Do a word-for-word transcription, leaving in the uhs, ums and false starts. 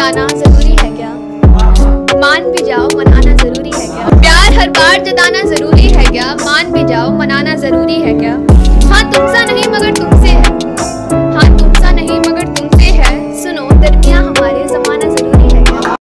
जताना जरूरी है क्या? मान भी जाओ मनाना जरूरी है क्या? प्यार हर बार जताना जरूरी है क्या? मान भी जाओ मनाना जरूरी है क्या?